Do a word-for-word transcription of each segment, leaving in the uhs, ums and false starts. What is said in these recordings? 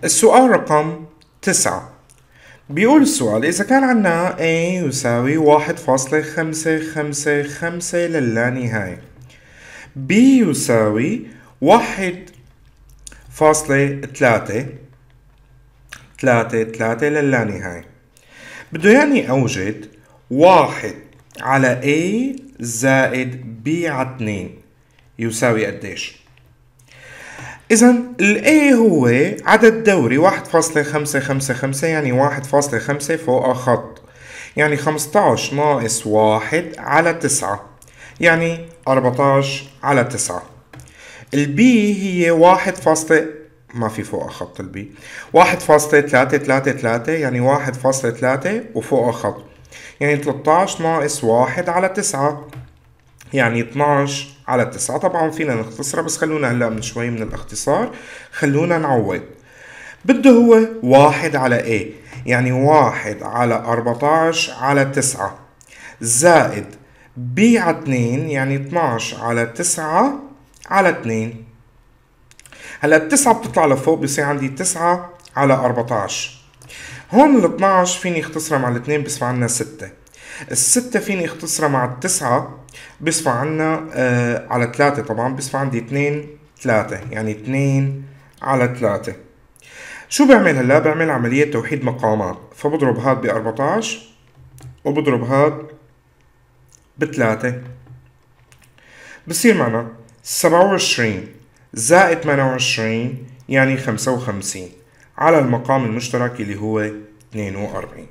السؤال رقم تسعة بيقول السؤال إذا كان عنا A يساوي واحد فاصلة خمسة خمسة خمسة للانهاية، B يساوي واحد فاصلة ثلاثة ثلاثة ثلاثة للانهاية، بده يعني أوجد واحد على A زائد B على اثنين يساوي قديش؟ إذا ال A هو عدد دوري واحد فاصلة خمسة خمسة خمسة، يعني واحد فاصلة خمسة فوق خط، يعني خمستاش ناقص واحد على تسعة، يعني أربعتاش على تسعة. ال B هي واحد فاصلة ما في فوق خط ال B، واحد فاصلة ثلاثة ثلاثة ثلاثة، يعني واحد فاصلة ثلاثة وفوق خط، يعني ثلاثتاش ناقص واحد على تسعة، يعني اثناش على تسعة. طبعا فينا نختصرها بس خلونا هلا من شوي من الاختصار، خلونا نعوض. بده هو واحد على A، يعني واحد على أربعتاش على تسعة، زائد B على اثنين، يعني اثناش على تسعة على اثنين. هلا التسعة بتطلع لفوق بصير عندي تسعة على أربعتاش. هون ال اثناش فيني اختصرها مع الاثنين بيصفى عنا ستة. الستة فيني اختصرها مع التسعة بيصفى عنا آه على ثلاثة، طبعا بيصفى عندي اثنين ثلاثة، يعني اثنين على ثلاثة. شو بعمل هلا؟ بعمل عملية توحيد مقامات، فبضرب هاد ب أربعتاش وبضرب هاد ب ثلاثة، بصير معنا سبعة وعشرين زائد ثمانية وعشرين، يعني خمسة وخمسين على المقام المشترك اللي هو اثنين وأربعين.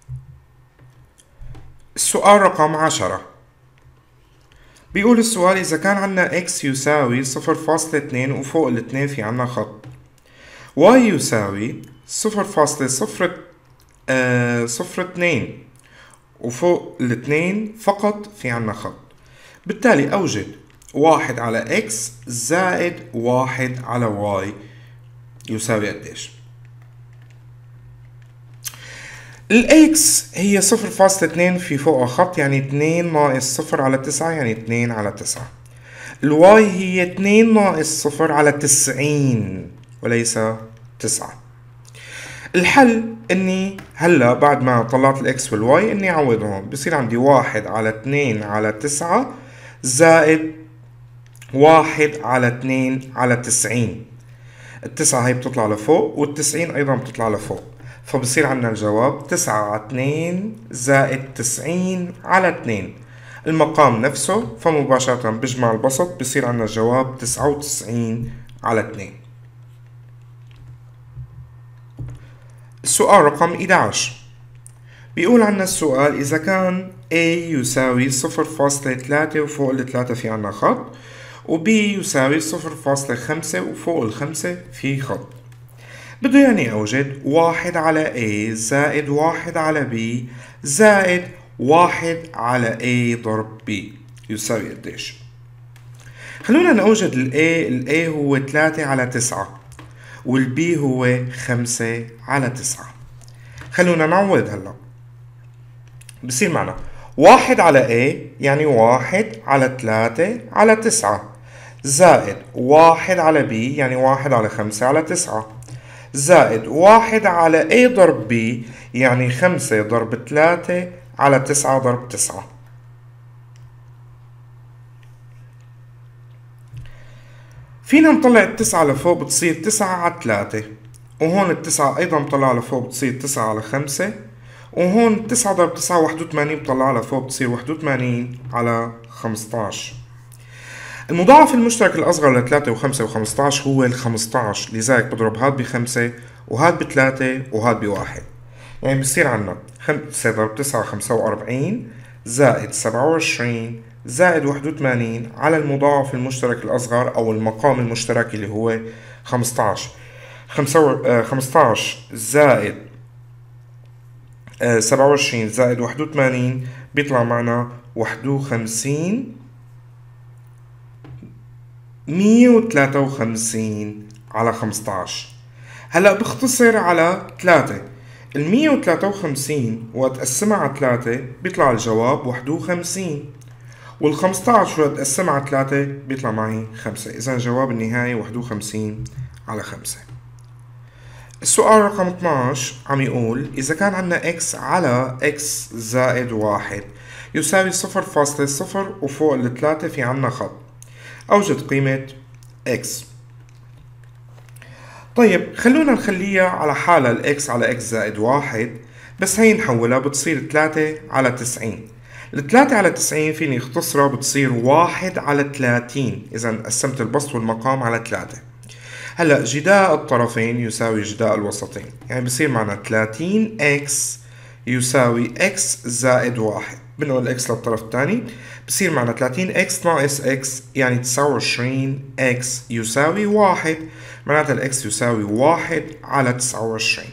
السؤال رقم عشرة بيقول السؤال إذا كان عنا x يساوي صفر فاصلة اثنين وفوق الاثنين في عنا خط، y يساوي صفر فاصلة صفر صفر اثنين وفوق الاثنين فقط في عنا خط، بالتالي أوجد واحد على x زائد واحد على y يساوي قديش؟ الاكس هي صفر فاصلة اثنين في فوق خط، يعني اثنين ناقص صفر على تسعة، يعني اثنين على تسعة. الواي هي اثنين ناقص صفر على تسعين وليس تسعة. الحل اني هلا بعد ما طلعت الاكس والواي اني اعوضهم، بصير عندي واحد على اثنين على تسعة زائد واحد على اثنين على تسعين. التسعة هي بتطلع لفوق والتسعين ايضا بتطلع لفوق، فبصير عنا الجواب تسعة على اثنين زائد تسعين على اثنين، المقام نفسه، فمباشرة بجمع البسط بصير عنا الجواب تسعة وتسعين على اثنين. السؤال رقم إحدى عشر بيقول عنا السؤال إذا كان A يساوي صفر فاصلة ثلاثة وفوق الثلاثة في عنا خط، و B يساوي صفر فاصلة خمسة وفوق الخمسة في خط، بده يعني أوجد واحد على A زائد واحد على B زائد واحد على A ضرب B يساوي قديش؟ خلونا نوجد ال A. ال A هو ثلاثة على تسعة وال B هو خمسة على تسعة. خلونا نعوض هلا، بصير معنا واحد على A يعني واحد على ثلاثة على تسعة زائد واحد على B يعني واحد على خمسة على تسعة زائد واحد على A ضرب B يعني خمسة ضرب ثلاثة على تسعة ضرب تسعة. فينا نطلع التسعة لفوق بتصير تسعة على ثلاثة، وهون التسعة أيضا بطلع لفوق بتصير تسعة على خمسة، وهون تسعة ضرب تسعة واحد وثمانين بطلع لفوق بتصير واحد وثمانين على خمستاش. المضاعف المشترك الأصغر لثلاثة وخمسة وخمستاش هو الخمستاش، لذلك بضرب هاد بخمسة وهاد بثلاثة وهاد بواحد، يعني بصير عنا خمسة ضرب تسعة خمسة وأربعين زائد سبعة وعشرين زائد واحد وثمانين على المضاعف المشترك الأصغر أو المقام المشترك اللي هو خمستاش. خمستاش زائد سبعة وعشرين زائد واحد وثمانين بيطلع معنا واحد وخمسين مية وثلاثة وخمسين على خمستاش. هلا بختصر على ثلاثة، ال مية وثلاثة وخمسين وقت قسمها على ثلاثة بيطلع الجواب واحد وخمسين، وال خمستاش وقت قسمها على ثلاثة بيطلع معي خمسة، إذا جواب النهائي واحد وخمسين على خمسة. السؤال رقم اثناشر عم يقول إذا كان عنا x على x زائد واحد يساوي صفر فاصلة صفر وفوق الثلاثة في عنا خط، أوجد قيمة x. طيب خلونا نخليها على حالها ال x على x زائد واحد، بس هي نحولها بتصير ثلاثة على تسعين. الثلاثة على تسعين فيني اختصرها بتصير واحد على ثلاثين، إذا قسمت البسط والمقام على ثلاثة. هلا جداء الطرفين يساوي جداء الوسطين، يعني بصير معنا ثلاثين اكس يساوي اكس زائد واحد. بنقول اكس للطرف الثاني بصير معنا ثلاثين اكس ناقص اكس يعني تسعة وعشرين اكس يساوي واحد، معناتها الاكس يساوي واحد على تسعة وعشرين.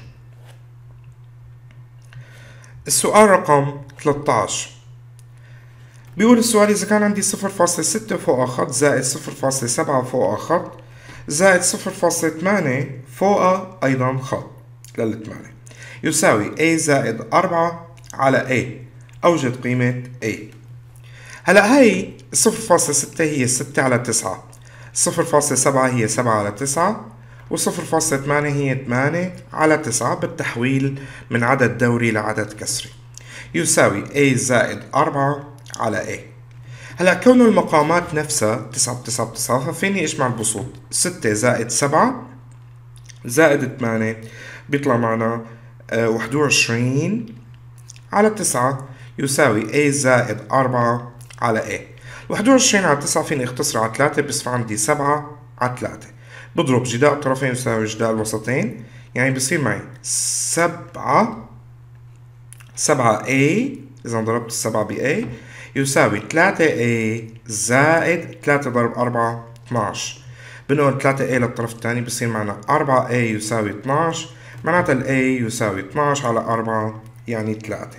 السؤال رقم ثلاثة عشر بيقول السؤال إذا كان عندي صفر فاصلة ستة فوق خط زائد صفر فاصلة سبعة فوق خط زائد صفر فاصلة ثمانية فوق أيضا خط للثمانية يساوي a زائد أربعة على a، أوجد قيمة a. هلا هي صفر فاصلة ستة هي ستة على تسعة، صفر فاصلة سبعة هي سبعة على تسعة، وصفر فاصلة ثمانية هي ثمانية على تسعة بالتحويل من عدد دوري لعدد كسري، يساوي a زائد أربعة على a. هلا كون المقامات نفسها تسعة بتسعة بتسعة ففيني اجمع البسوط، ستة زائد سبعة زائد ثمانية بيطلع معنا واحد وعشرين على تسعة يساوي a زائد أربعة على a. واحد وعشرين على تسعة فيني اختصر على ثلاثة بصفى عندي سبعة على ثلاثة، بضرب جداء الطرفين يساوي جداء الوسطين، يعني بصير معي سبعة سبعة a، إذا ضربت السبعة ب a يساوي ثلاثة a زائد ثلاثة ضرب أربعة اثناشر. بنقول ثلاثة a للطرف الثاني بصير معنا أربعة a يساوي اثناشر، معناتها ال a يساوي اثناشر على أربعة يعني ثلاثة.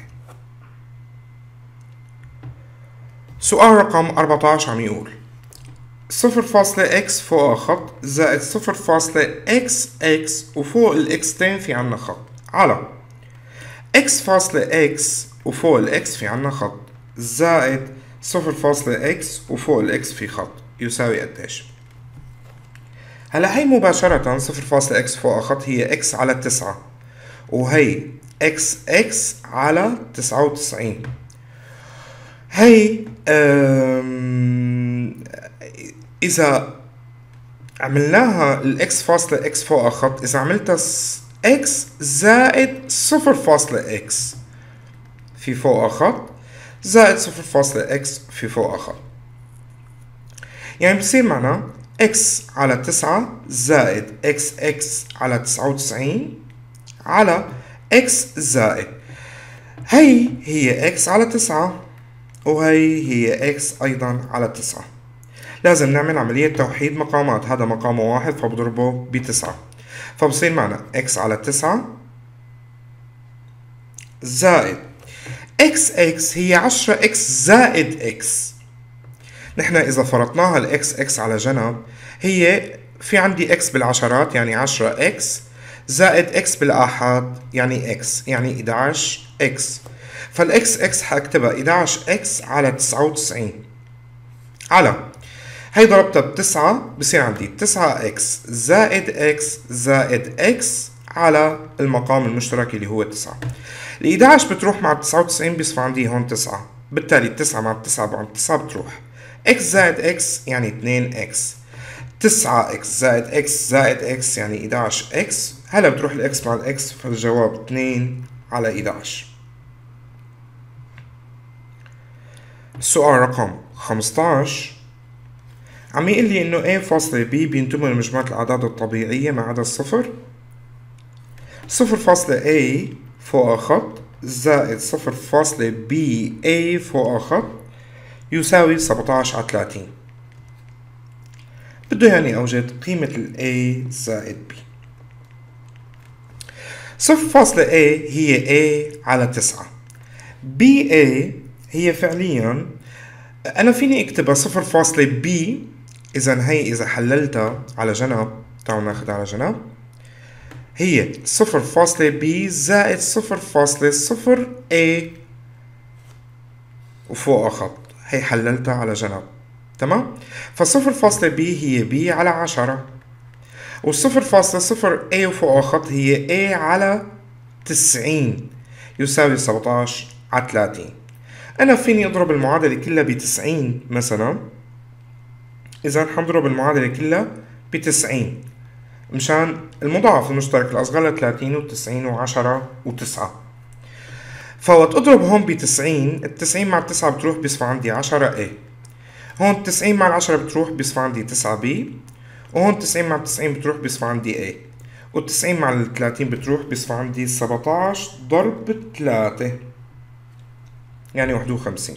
سؤال رقم أربعة عشر عم يقول صفر فاصلة x فوق خط زائد صفر فاصلة x x وفوق الإكستين في عنا خط على x فاصلة x وفوق الإكس في عنا خط زائد صفر فاصلة x وفوق الإكس في خط يساوي قديش؟ هلا هي مباشرة صفر فاصلة x فوق خط هي x على تسعة، وهي x x على تسعة وتسعين. هي إذا عملناها الإكس فاصلة إكس فوق خط، إذا عملتها إكس زائد صفر فاصلة إكس في فوق خط زائد صفر فاصلة إكس في فوق خط، يعني بصير معنا إكس على تسعة زائد إكس إكس على تسعة وتسعين على إكس زائد هي هي إكس على تسعة وهي هي إكس أيضا على تسعة. لازم نعمل عملية توحيد مقامات، هذا مقامه واحد فبضربه بتسعة، فبصير معنا x على تسعة زائد x x هي عشرة x زائد x. نحن إذا فرضناها ال x x على جنب هي في عندي x بالعشرات يعني عشرة x زائد x بالآحاد يعني x يعني إحدى عشر x، فال x x حاكتبها إحدى عشر x على تسعة وتسعين على هي ضربتها بتسعة بصير عندي تسعة اكس زائد اكس زائد اكس على المقام المشترك اللي هو تسعة. ال إحدى عشر بتروح مع تسعة وتسعين بيصفى عندي هون تسعة، بالتالي تسعة مع تسعة مع تسعة بتروح، اكس زائد اكس يعني اثنين اكس، تسعة اكس زائد اكس زائد اكس يعني إحدى عشر اكس، هلا بتروح الاكس مع الاكس فالجواب اثنين على إحدى عشر. السؤال رقم خمسة عشر عم يقول لي انه A فاصلة B بينتموا لمجموعة الأعداد الطبيعية ما عدا الصفر. صفر فاصلة A فوق خط زائد صفر فاصلة B A فوق خط يساوي سبعة عشر على ثلاثين. بده يعني أوجد قيمة ال A زائد B. صفر فاصلة A هي A على تسعة، B A هي فعليا أنا فيني أكتبها صفر فاصلة B، إذا هي إذا حللتها على جنب تعالوا ناخدها على جنب هي صفر فاصلة B زائد صفر فاصلة صفر A وفوق خط، هي حللتها على جنب تمام. فصفر فاصلة B هي B على عشرة، والصفر فاصلة صفر A وفوق خط هي A على تسعين يساوي سبعتاش على ثلاثين. أنا فيني أضرب المعادلة كلها بتسعين مثلا، إذا حنضرب المعادلة كلها بتسعين مشان المضاعف المشترك الأصغر لثلاثين وتسعين وعشرة وتسعة. فوقت أضرب هون بتسعين، التسعين مع التسعة بتروح بيصفى عندي عشرة A، هون التسعين مع العشرة بتروح بيصفى عندي تسعة B، وهون التسعين مع التسعين بتروح بيصفى عندي A، والتسعين مع الثلاثين بتروح بيصفى عندي سبعتاش ضرب ثلاثة يعني واحد وخمسين.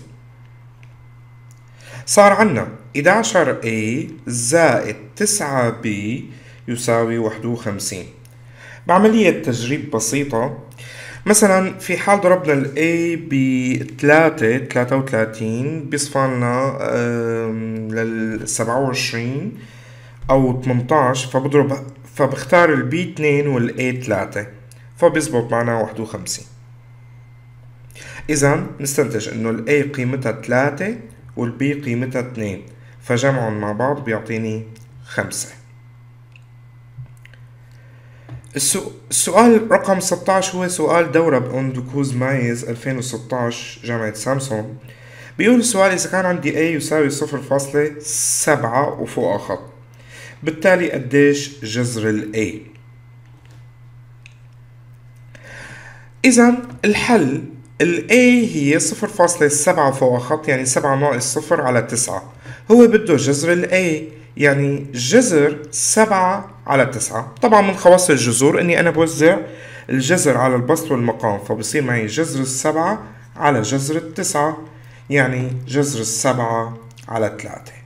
صار عنا إحدى عشر A زائد تسعة B يساوي واحد وخمسين. بعملية تجريب بسيطة، مثلا في حال ضربنا ال A ب ثلاثة ثلاثة وثلاثين بيصفى لنا لل سبعة وعشرين أو ثمنتاش، فبضرب فبختار ال B اثنين وال A ثلاثة فبيزبط معنا واحد وخمسين. إذا نستنتج إنه ال A قيمتها ثلاثة وال B قيمتها اثنين، فجمعهم مع بعض بيعطيني خمسة. السؤال رقم ستة عشر هو سؤال دورة بأوندكوز مايز ألفين وستة عشر جامعة سامسون. بيقول السؤال إذا كان عندي A يساوي صفر فاصلة سبعة وفوق خط، بالتالي قديش جذر ال A؟ إذا الحل ال A هي صفر فاصلة سبعة فوق خط، يعني سبعة ناقص صفر على تسعة. هو بده جذر ال A، يعني جذر سبعة على تسعة. طبعا من خواص الجذور اني انا بوزع الجذر على البسط والمقام، فبصير معي جذر السبعة على جذر التسعة، يعني جذر السبعة على ثلاثة.